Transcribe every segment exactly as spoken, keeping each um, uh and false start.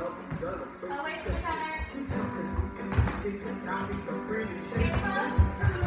Oh, wait for Heather. Get close.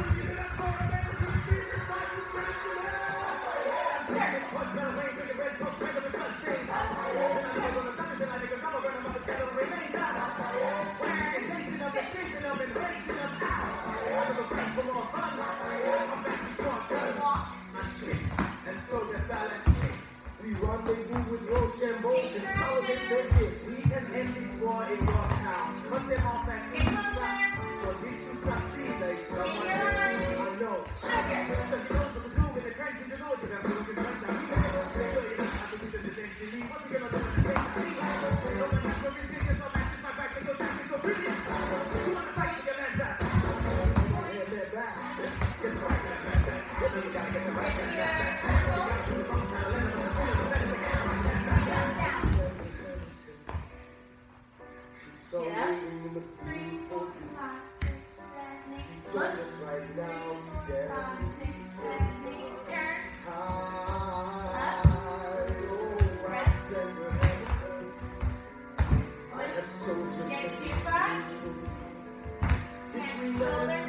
We rendezvous with Rochambeau and Sullivan Biscuits. We can end this war in Yorktown. Cut them off at Get closer. for this to succeed, like In your someone line. I know. Sugar. Just go to the blue and the crank in the door. Just have to look at the right now. We have to do it. I have to do the things you need. What we gonna do in the face? I need like no one has no resistance. No matches my back. They go back. They go brilliant. You wanna fight with your land back? Yeah, land back. Just right land back. You know you gotta get the right land back. So Yeah. waiting in the Three, field four, for you. five, six, seven, eight. Join Look. us right now together. Five, six, seven, eight. Turn. Tide, oh, rise and your hands up. I have soldiers Next that few spot. If we Hand, let shoulder.